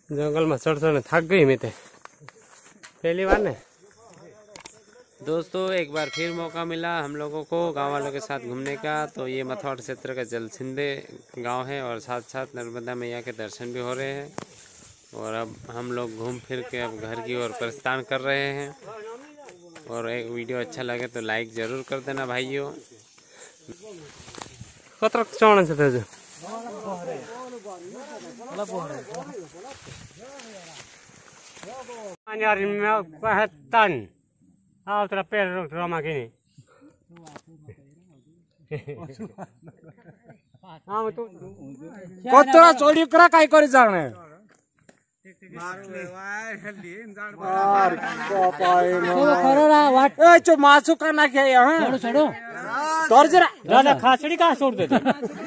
जंगल में चढ़ थक गई मैं पहली बार ने। दोस्तों एक बार फिर मौका मिला हम लोगों को गांव वालों के साथ घूमने का। तो ये मथौट क्षेत्र का जलसिंदे गांव है और साथ साथ नर्मदा मैया के दर्शन भी हो रहे हैं। और अब हम लोग घूम फिर के अब घर की ओर प्रस्थान कर रहे हैं। और एक वीडियो अच्छा लगे तो लाइक जरूर कर देना भाइयों। कतरा चढ़ से पैर रमा कि कतरा चोरी करा काय करे जाने मासू का ना क्या यहाँ छोड़ो तोड़ जरा दादा खाचड़ी कहाँ छोड़ देते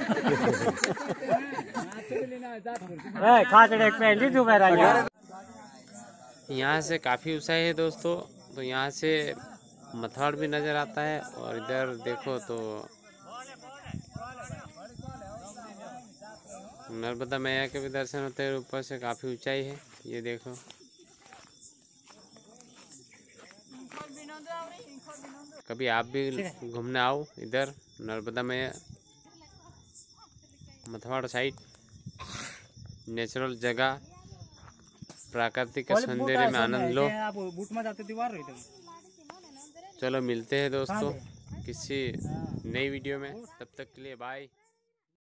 खाचड़ी पहली दोबारा। यहाँ से काफी ऊंचाई है दोस्तों। तो यहाँ से मथौट भी नजर आता है और इधर देखो तो नर्मदा मैया के भी दर्शन होते हैं। ऊपर से काफी ऊंचाई है ये देखो। कभी आप भी घूमने आओ इधर नर्मदा मैया मथौट साइड। नेचुरल जगह प्राकृतिक सौंदर्य में आनंद लो। चलो मिलते हैं दोस्तों किसी नई वीडियो में, तब तक के लिए बाय।